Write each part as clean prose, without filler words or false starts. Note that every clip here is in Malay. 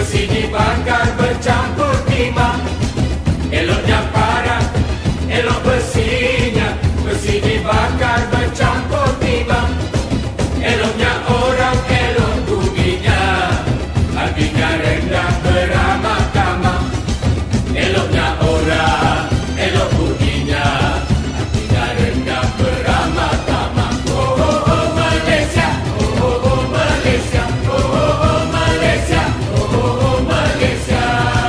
besi dibakar bercampur timah. Eloknya parah, elok besinya, besi dibakar bercampur timah. Eloknya orang, elok buminya, hatinya rendah beramah tamah. Eloknya orang, elok buminya, hatinya rendah beramah tamah. Oh, oh, oh, Malaysia, oh, oh, oh, Malaysia, oh, oh, oh, Malaysia, oh, oh, oh, Malaysia.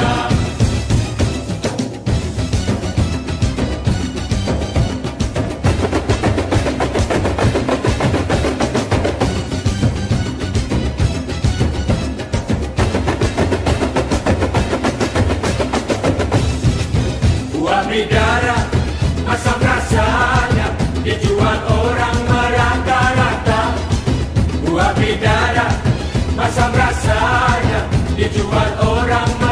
Buah bidara, asam rasanya, dijual orang merata-rata. Buah bidara, asam rasanya, dijual orang